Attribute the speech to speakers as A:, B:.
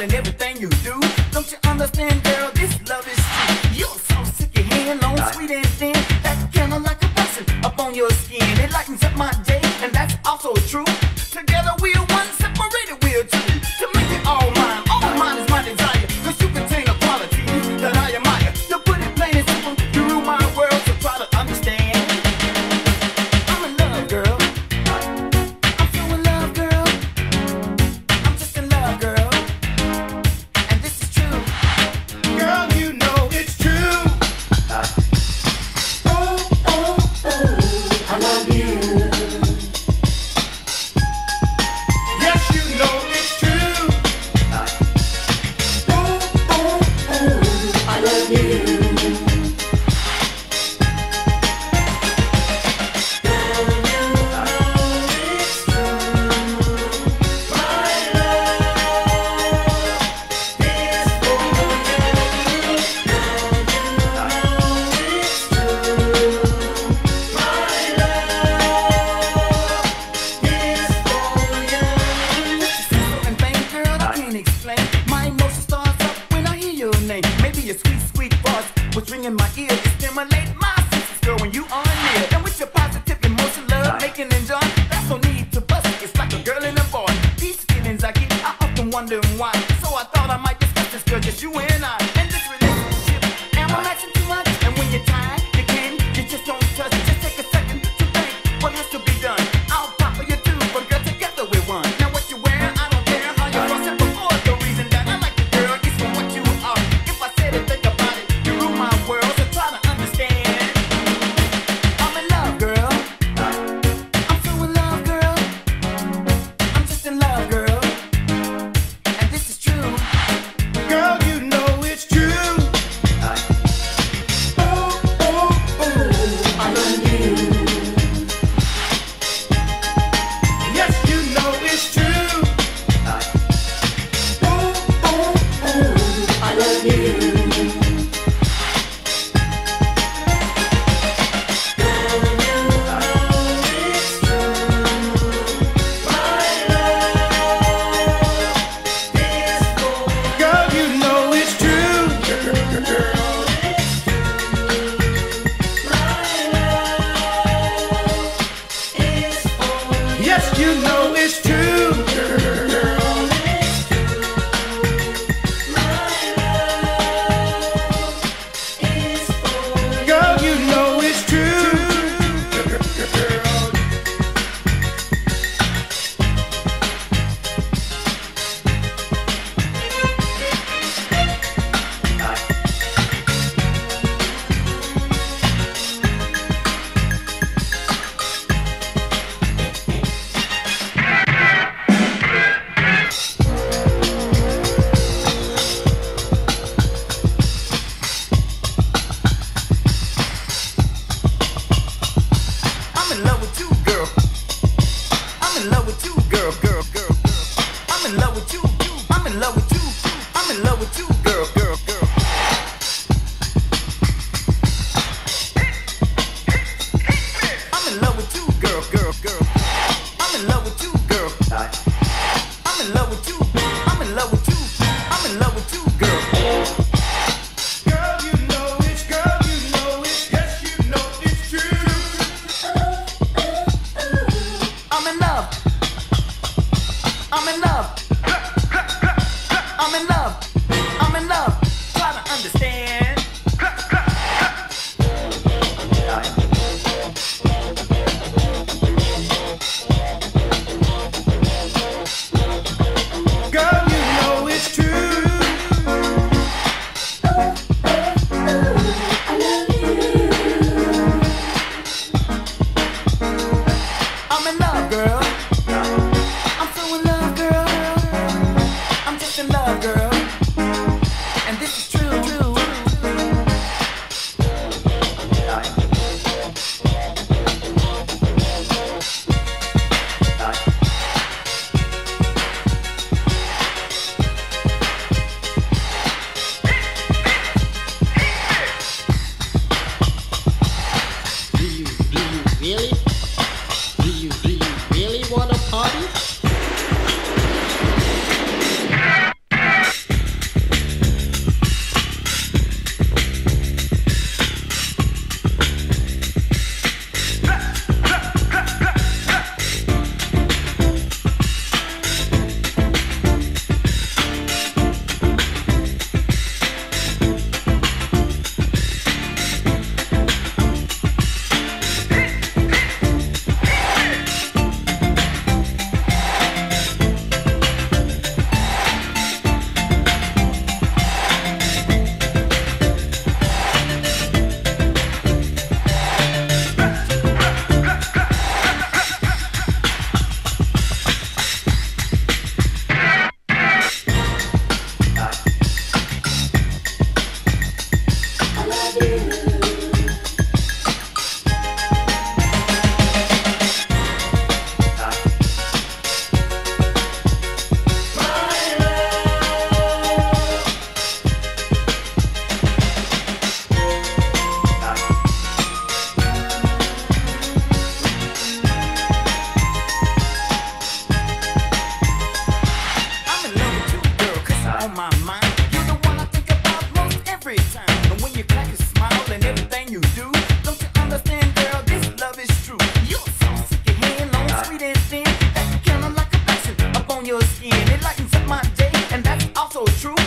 A: in everything you do. Don't you understand, girl? This love is true. You're so sick, your hand long, sweet and thin. That candle like a passion up on your skin. It lightens up my day, and that's also true. Together we're one, separated we're two. To make it all mine is my desire. Cause you contain a quality that I admire. To put it plain and simple, you rule my world, so try to understand. I'm in love, girl. I'm so in love, girl. I'm just in love, girl. And this is true.
B: Girl, you know it's true.
C: I love you.
B: Yes, you know it's true.
C: I love you.
A: And thing, girl, I can't explain. My emotion starts up when I hear your name. Maybe your sweet, sweet voice was ringing my ear to stimulate my senses, girl, when you are near. And with your positive emotion, love, making and joy, that's no need to bust it. It's like a girl and a boy. These feelings I get, I often wonder why. So I thought I might discuss this, girl, just you and I. And this relationship, am I asking too much? And when you're tired, you can, you just don't touch. Just take a second to think what has to be done. I'll pop for you too, but girl, together we're one. Now what you wear, I don't care how you cross it before. The reason that I like you, girl, is for what you are. If I said it, think about it, you rule my world, so try to understand. I'm in love, girl. I'm so in love, girl. I'm just in love, girl. And this is true.
B: Girl, you know it's true.
C: I love you.
B: Yes, you know it's true.
C: I love you.
B: Girl, you know it's true. Yes, you know it's true. Girl, you know it's true.
A: I'm in love with you, girl. I'm in love with you, girl, girl, girl, girl. I'm in love with you, you. I'm in love with you, you. I'm in love with you, girl, girl, girl. I'm in love with you, girl, girl, girl. I'm in love with you, girl. I'm in love with you. I'm in love with you. I'm in love with you, girl.
B: Girl, you know it's, girl, you know it's, yes, you know it's true.
A: I'm in love. I'm in love. I'm in love. I'm in love. Try to understand.
B: Girl, you know it's true.
A: I'm in love, girl. I'm so in love, girl. on your skin. It lightens up my day, and that's also true.